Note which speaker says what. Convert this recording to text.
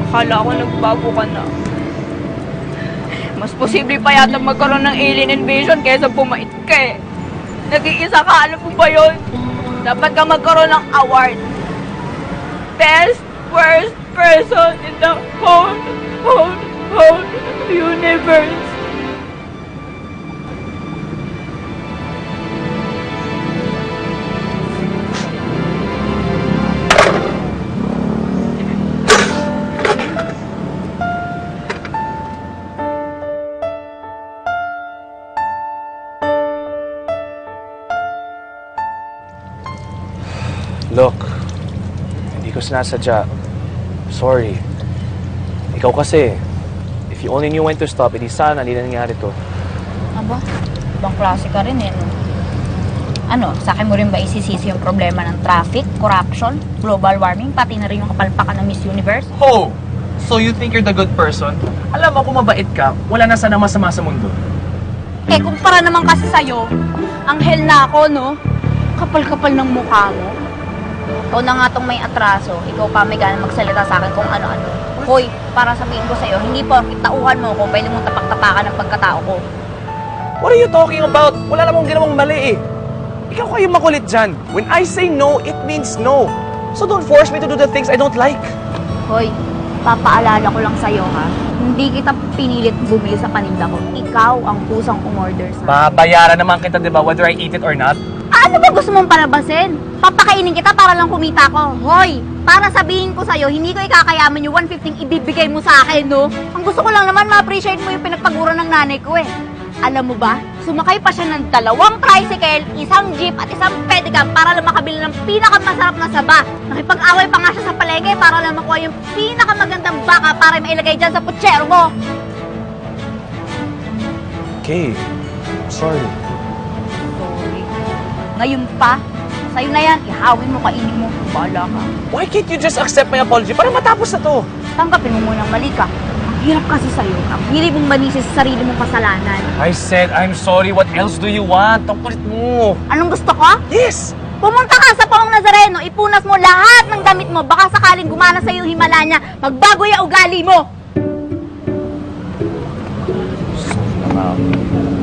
Speaker 1: Akala ko nagbago ka na. Mas posible pa yata magkaroon ng alien invasion kaysa bumait ka eh. Nag-iisa ka, alam mo ba yun? Dapat ka magkaroon ng award. Best worst person in the whole universe.
Speaker 2: Look, hindi ko sinasadya. Sorry. Ikaw kasi, if you only knew when to stop, edi sana hindi na nangyari to.
Speaker 3: Aba, ibang klase ka rin eh. Ano, sa akin mo rin ba isisisi yung problema ng traffic, corruption, global warming, pati na rin yung kapalpakan ng Miss Universe?
Speaker 4: Oh! So you think you're the good person? Alam mo, kung mabait ka, wala na sana masama sa mundo.
Speaker 3: Eh, kumpara naman kasi sa'yo, anghel na ako, no? Kapal-kapal ng mukha mo. Ikaw na nga tong may atraso, ikaw pa may gana magsalita sa akin kung ano-ano. Hoy, para sabihin ko sa'yo, hindi porkit tauhan mo ko, pwede mong tapak-tapakan ng pagkatao ko.
Speaker 2: What are you talking about? Wala namang ginawang mali eh. Ikaw kayo makulit dyan. When I say no, it means no. So don't force me to do the things I don't like.
Speaker 3: Hoy, papaalala ko lang sa'yo ha, hindi kita pinilit bumili sa paninda ko. Ikaw ang kusang umorder sa...
Speaker 4: Babayaran naman kita, di ba, whether I eat it or not?
Speaker 3: Ano ba gusto mong palabasin? Papakainin kita para lang kumita ko. Hoy, para sabihin ko sa'yo, hindi ko ikakayaman yung 150 ibibigay mo sa akin, no? Ang gusto ko lang naman, ma-appreciate mo yung pinagpagura ng nanay ko eh. Alam mo ba, sumakay pa siya ng 2 tricycle, 1 jeep at 1 pedicab para lang makabili ng pinakamasarap na saba. Nakipag-away pa nga siya sa palengke para lang makuha yung pinakamagandang baka para mailagay dyan sa putsero mo.
Speaker 2: Okay, sorry.
Speaker 3: Sorry. Ngayon pa, sa'yo na yan, ihawin mo, kainin mo, bahala ka.
Speaker 2: Why can't you just accept my apology para matapos na to?
Speaker 3: Tanggapin mo munang mali ka. Ang hirap kasi sa'yo, ang hirap mong manisi sa sarili mong kasalanan.
Speaker 4: I said, I'm sorry. What else do you want? Ang kulit mo.
Speaker 3: Anong gusto ko?
Speaker 4: Yes!
Speaker 3: Pumunta ka sa Paong Nazareno, ipunas mo lahat ng damit mo, baka sakaling gumana sa'yo yung himala niya, magbago yung ugali mo!
Speaker 2: Sorry naman.